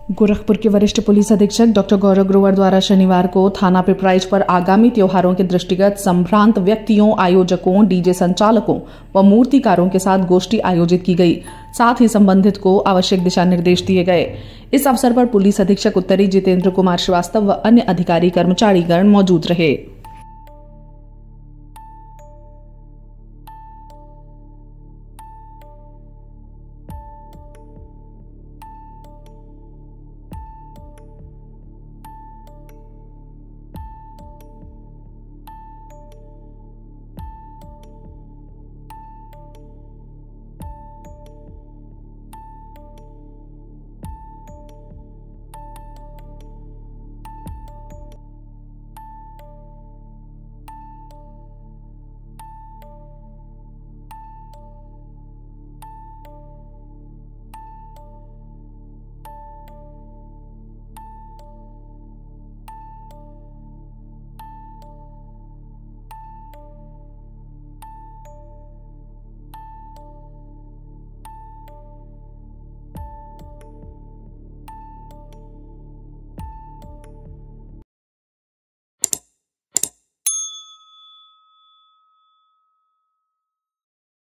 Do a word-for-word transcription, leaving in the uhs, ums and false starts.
गोरखपुर के वरिष्ठ पुलिस अधीक्षक डॉक्टर गौरव ग्रोवर द्वारा शनिवार को थाना पिपराइच पर आगामी त्योहारों के दृष्टिगत संभ्रांत व्यक्तियों, आयोजकों, डीजे संचालकों व मूर्तिकारों के साथ गोष्ठी आयोजित की गई। साथ ही संबंधित को आवश्यक दिशा निर्देश दिए गए। इस अवसर पर पुलिस अधीक्षक उत्तरी जितेंद्र कुमार श्रीवास्तव व अन्य अधिकारी कर्मचारीगण मौजूद रहे।